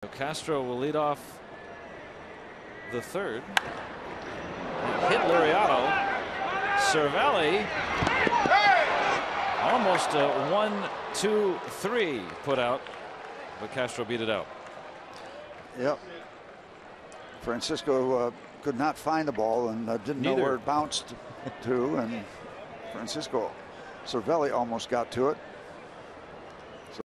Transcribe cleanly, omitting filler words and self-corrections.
Castro will lead off the third. Hit Lirarno. Cervelli. Almost a 1-2-3 put out, but Castro beat it out. Yep. Francisco could not find the ball and didn't know where it bounced to, and Francisco Cervelli almost got to it.